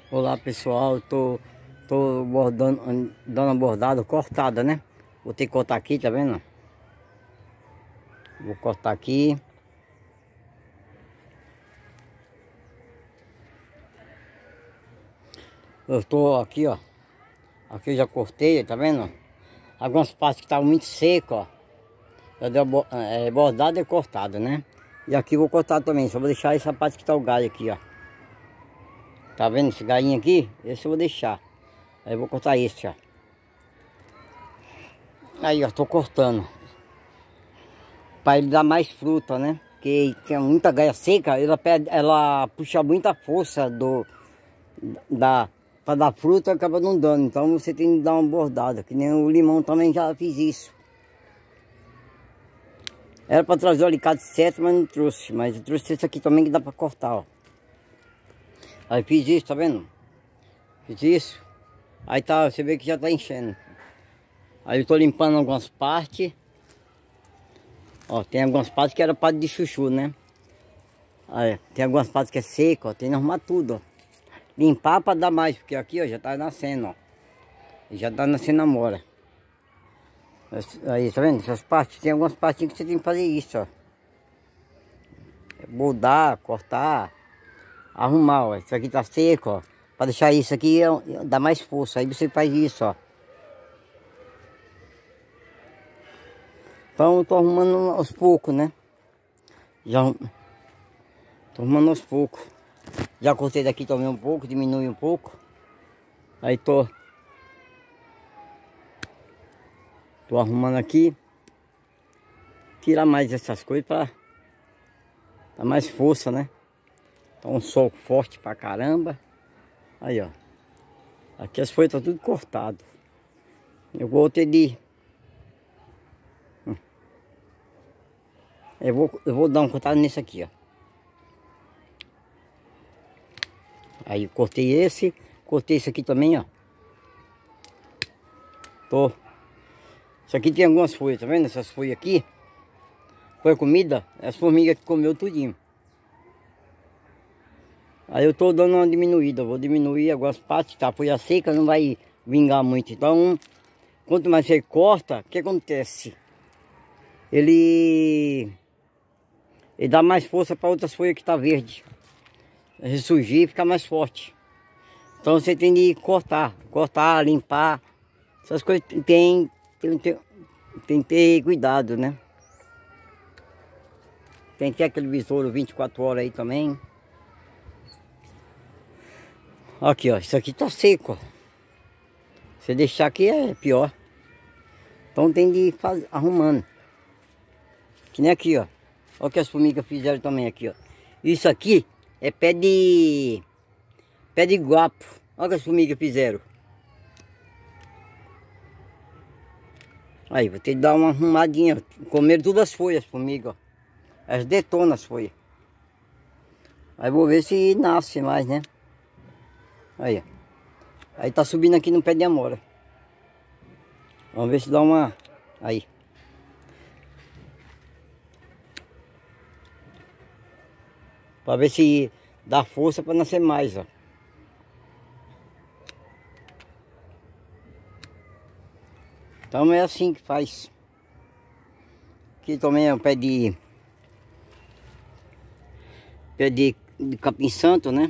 Olá pessoal, tô bordando, dando uma bordada cortada, né? Vou ter que cortar aqui, tá vendo? Vou cortar aqui. Eu tô aqui, ó. Aqui eu já cortei, tá vendo? Algumas partes que estavam muito secas, ó. Já deu bordada e cortada, né? E aqui eu vou cortar também, só vou deixar essa parte que tá o galho aqui, ó. Tá vendo esse galhinho aqui? Esse eu vou deixar. Aí eu vou cortar esse, ó. Aí, ó, tô cortando. Para ele dar mais fruta, né? Porque tem muita gaia seca, ela puxa muita força para dar fruta, acaba não dando. Então você tem que dar uma bordada, que nem o limão também já fiz isso. Era para trazer o alicate certo, mas não trouxe. Mas eu trouxe esse aqui também que dá para cortar, ó. Aí fiz isso, tá vendo? Fiz isso. Aí tá, você vê que já tá enchendo. Aí eu tô limpando algumas partes. Ó, tem algumas partes que era parte de chuchu, né? Aí, tem algumas partes que é seco, ó. Tem que arrumar tudo, ó. Limpar para dar mais, porque aqui, ó, já tá nascendo, ó. Já tá nascendo amora. Aí, tá vendo? Essas partes, tem algumas partes que você tem que fazer isso, ó. Moldar, cortar, arrumar, ó. Isso aqui tá seco, ó. Para deixar isso aqui, dar mais força. Aí você faz isso, ó. Então eu tô arrumando aos poucos, né? Tô arrumando aos poucos. Já cortei daqui também um pouco, diminui um pouco. Aí tô arrumando aqui. Tirar mais essas coisas pra dar mais força, né? Tá um sol forte pra caramba. Aí, ó. Aqui as folhas tá tudo cortado. Eu vou ter de... Eu vou dar um cortado nesse aqui, ó. Aí eu cortei esse aqui também, ó. Isso aqui tem algumas folhas, tá vendo? Essas folhas aqui. Foi comida, as formigas que comeu tudinho. Aí eu tô dando uma diminuída, vou diminuir algumas partes, tá? A folha seca não vai vingar muito. Então, quanto mais você corta, o que acontece? Ele dá mais força para outras folhas que tá verde. Ressurgir e ficar mais forte. Então você tem de cortar, limpar. Essas coisas tem que ter cuidado, né? Tem que ter aquele besouro 24 horas aí também. Aqui, ó, isso aqui tá seco, ó. Se deixar aqui é pior. Então tem de fazer arrumando. Que nem aqui, ó. Olha o que as formigas fizeram também aqui, ó. Isso aqui é pé de guapo. Olha o que as formigas fizeram. Aí, vou ter que dar uma arrumadinha. Comeram todas as folhas, formigas, ó. Elas detonam as folhas. Aí vou ver se nasce mais, né? Aí, ó. Aí tá subindo aqui no pé de amora. Vamos ver se dá uma... Aí. Para ver se dá força para nascer mais, ó. Então é assim que faz. Aqui também é um pé de capim santo, né?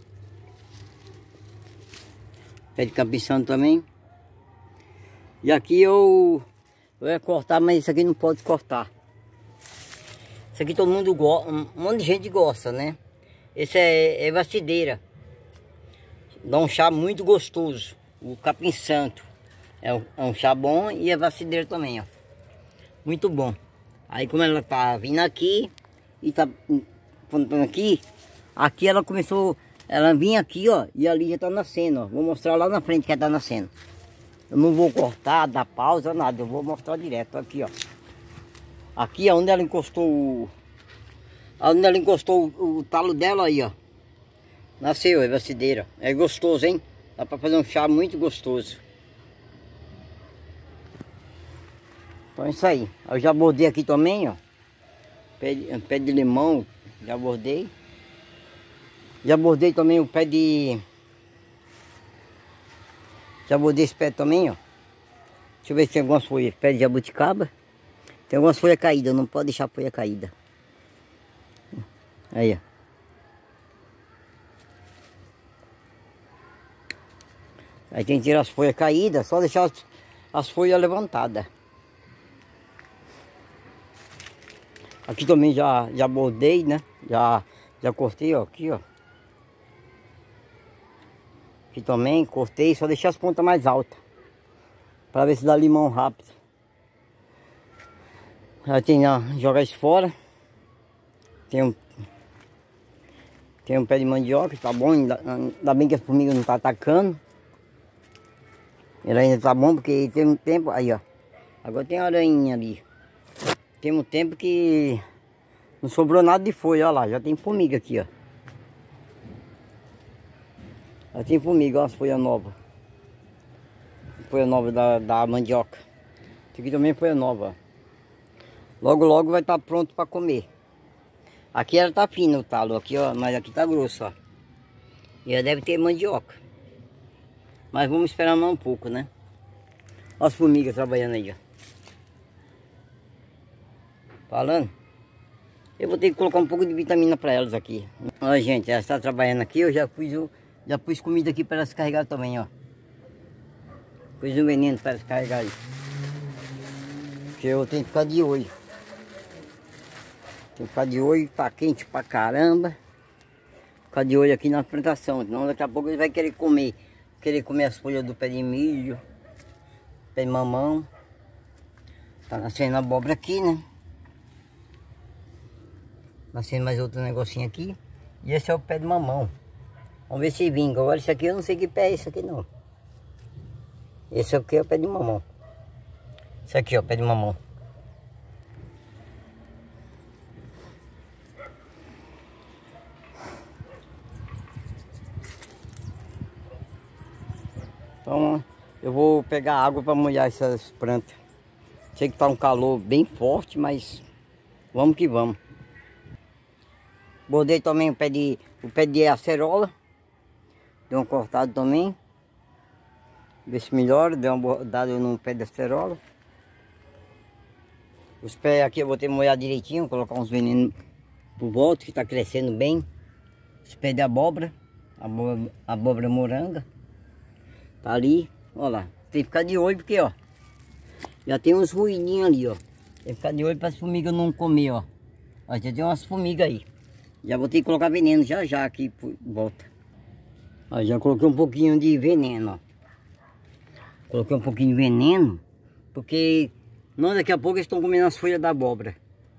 Pé de capim santo também. E aqui eu ia cortar, mas isso aqui não pode cortar. Isso aqui todo mundo gosta, um monte de gente gosta, né? Esse é vacideira. Dá um chá muito gostoso. O capim santo. É um chá bom e é vacideira também, ó. Muito bom. Aí como ela tá vindo aqui e tá plantando aqui ela começou, ela vinha aqui, ó, e ali já tá nascendo, ó. Vou mostrar lá na frente que ela tá nascendo. Eu não vou cortar, dar pausa, nada. Eu vou mostrar direto aqui, ó. Aqui é onde ela encostou o talo dela aí, ó. Nasceu, é vacideira. É gostoso, hein? Dá pra fazer um chá muito gostoso. Então é isso aí. Eu já bordei aqui também, ó. Pé de limão, já bordei. Já bordei também o pé de Já botei esse pé também, ó. Deixa eu ver se tem algumas folhas. Pé de jabuticaba. Tem algumas folhas caídas, não pode deixar a folha caída. Aí, ó. Aí tem que tirar as folhas caídas, só deixar as folhas levantadas. Aqui também já bordei, né? Já cortei, ó, aqui, ó. Aqui também cortei, só deixei as pontas mais altas. Pra ver se dá limão rápido. Já tem jogar isso fora. Tem um pé de mandioca, tá bom. Ainda bem que as formigas não tá atacando. Ele ainda tá bom, porque tem um tempo... Aí, ó. Agora tem aranha ali. Tem um tempo que não sobrou nada de folha, ó lá. Já tem formiga aqui, ó. Já tem formiga, ó, as folhas novas. Folha nova da mandioca. Isso aqui também é folha nova, ó. Logo, logo vai estar pronto para comer. Aqui ela tá fina o talo, aqui, ó. Mas aqui tá grosso, ó. E já deve ter mandioca. Mas vamos esperar mais um pouco, né? Olha as formigas trabalhando aí, ó. Falando. Eu vou ter que colocar um pouco de vitamina para elas aqui. Ó, gente, ela está trabalhando aqui. Eu já pus comida aqui para elas carregar também, ó. Pus um veneno para elas carregar aí. Porque eu tenho que ficar de olho. Tem que ficar de olho, tá quente pra caramba. Ficar de olho aqui na plantação, senão daqui a pouco ele vai querer comer. Querer comer as folhas do pé de milho, pé de mamão. Tá nascendo abóbora aqui, né? Nascendo mais outro negocinho aqui. E esse é o pé de mamão. Vamos ver se vinga. Agora isso aqui eu não sei que pé é esse aqui não. Esse aqui é o pé de mamão. Esse aqui, ó, pé de mamão. Então eu vou pegar água para molhar essas plantas. Sei que tá um calor bem forte, mas vamos que vamos. Bordei também o pé de acerola. Dei uma cortada também. Ver se melhora, dei uma bordada no pé de acerola. Os pés aqui eu vou ter que molhar direitinho, colocar uns venenos por volta, que tá crescendo bem. Os pés de abóbora, abóbora moranga. Tá ali, ó lá. Tem que ficar de olho porque, ó, já tem uns ruidinhos ali, ó. Tem que ficar de olho para as formigas não comer, ó. Ó, já tem umas formigas aí. Já vou ter que colocar veneno já aqui por volta. Ó, já coloquei um pouquinho de veneno, ó. Coloquei um pouquinho de veneno, porque não, daqui a pouco eles estão comendo as folhas da abóbora.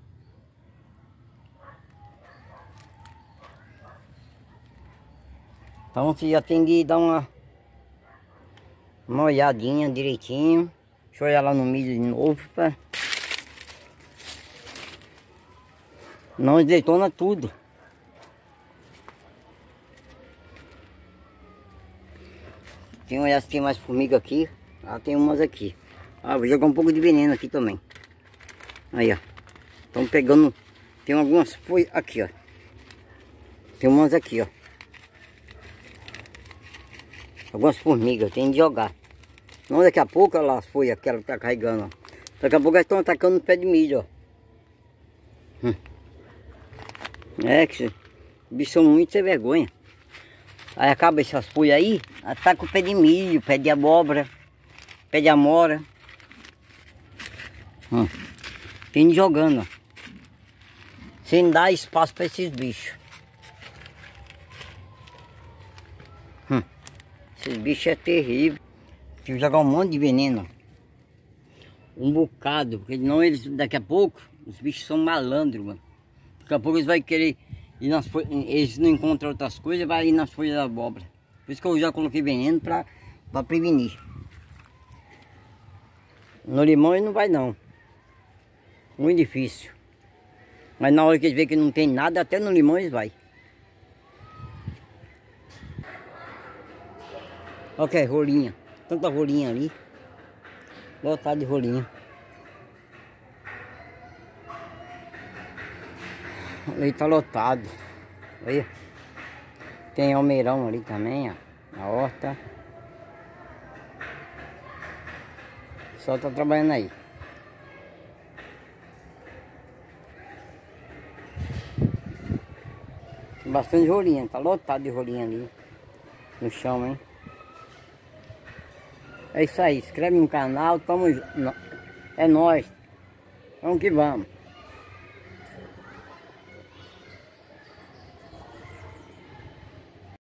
Então você já tem que dar uma olhadinha direitinho. Deixa eu olhar lá no milho de novo, pra... Não detona tudo. Tem olhar se tem mais formiga aqui. Ah, tem umas aqui. Ah, vou jogar um pouco de veneno aqui também. Aí, ó. Estão pegando. Tem algumas folhas aqui, ó. Tem umas aqui, ó. Algumas formigas, tem de jogar. Não, daqui a pouco, olha lá as folhas que ela tá carregando, ó. Daqui a pouco elas estão atacando o pé de milho, ó. É que os bichos são muito sem vergonha. Aí acaba essas folhas aí, ataca o pé de milho, pé de abóbora, pé de amora. Tem jogando, ó. Sem dar espaço para esses bichos. Esses bichos é terrível. Tive que jogar um monte de veneno. Um bocado, porque não eles, daqui a pouco, os bichos são malandros, mano. Daqui a pouco eles vão querer ir nas folhas, eles não encontram outras coisas, vai ir nas folhas da abóbora. Por isso que eu já coloquei veneno para prevenir. No limão ele não vai não. Muito difícil. Mas na hora que eles veem que não tem nada, até no limão eles vai. Olha que rolinha. Tanta rolinha ali. Lotado de rolinha. Ali tá lotado. Olha. Tem almeirão ali também, ó. Na horta. pessoal tá trabalhando aí. Tem bastante rolinha, tá lotado de rolinha ali no chão, hein? É isso aí, inscreve no canal, é nóis. Vamos que vamos.